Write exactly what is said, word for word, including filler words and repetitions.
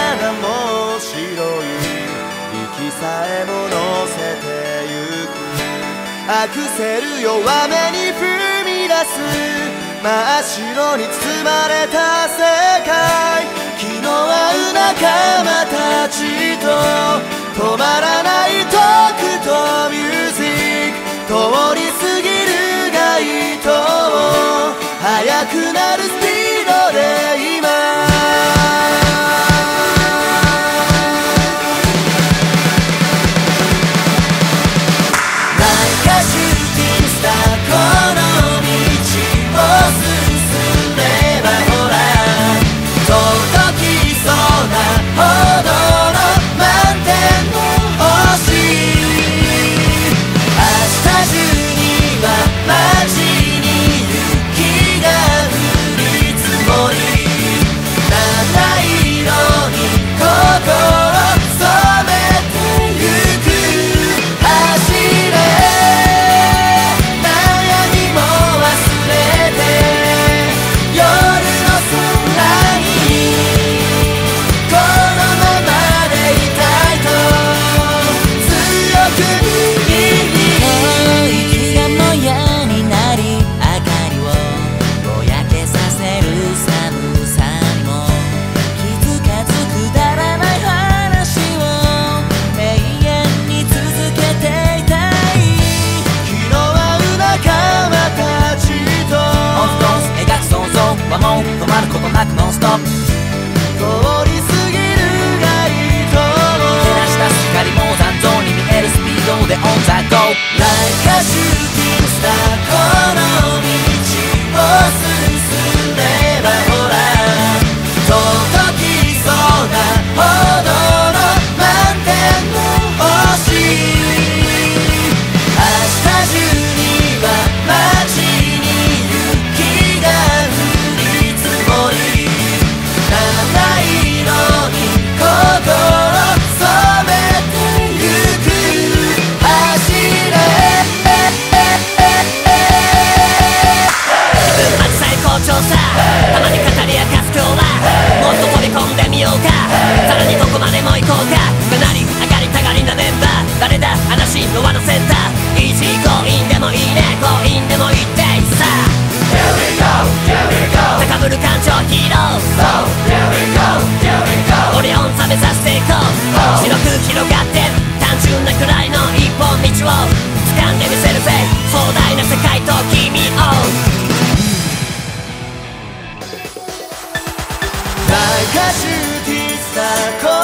だもう白い息さえも乗せてゆく。アクセル弱めに踏み出す真っ白に包まれた世界。気の合う仲間たちと止まらないトークとミュージック。通り過ぎる街灯速くなるスピードで今止まることなくノンストップ。 通り過ぎる街灯照らし出す光も残像に見えるスピードでオンザゴー。 Like a shooting star この道を進めばほら届きそうなほどの満天の星。明日中には街に雪が降り積もり七色に心染めてゆく。走れ自分マジ最高潮さ。たまに語り明かす今日はもっと飛び込んでみようか。さらにどこまでも行こうか。かなり上がりたがりなメンバー。誰だ話の輪のセンター。イージーゴーインでもいいね。ゴーインでもいいってさ。 Here we go, here we go. 高ぶる感情ヒーロー。 So here we go, here we go. オリオンさ目指していこう。白く広がって単純なくらいの一本道を掴んでみせるぜ。壮大な世界と君を。 Like a shooting star